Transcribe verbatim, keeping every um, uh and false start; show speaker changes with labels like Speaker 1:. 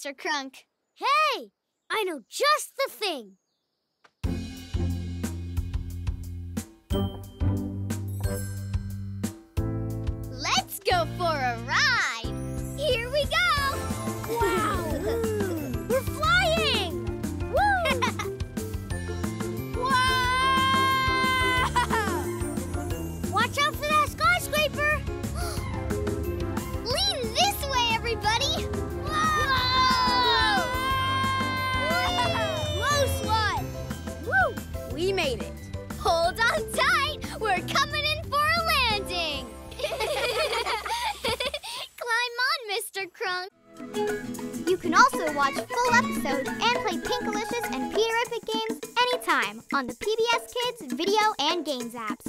Speaker 1: Mister Crunk.
Speaker 2: Hey! I know just the thing.
Speaker 1: Let's go for a ride. Here we go.
Speaker 2: Wow! We're flying! Woo! Wow! Watch out for that skyscraper!
Speaker 1: Lean this way, everybody.
Speaker 2: Whoa! Close one! Woo! We made it.
Speaker 1: Hold on tight. We're coming in for a landing. Climb on, Mister Crunk.
Speaker 3: You can also watch full episodes and play Pinkalicious and Peterrific games anytime on the P B S Kids video and games apps.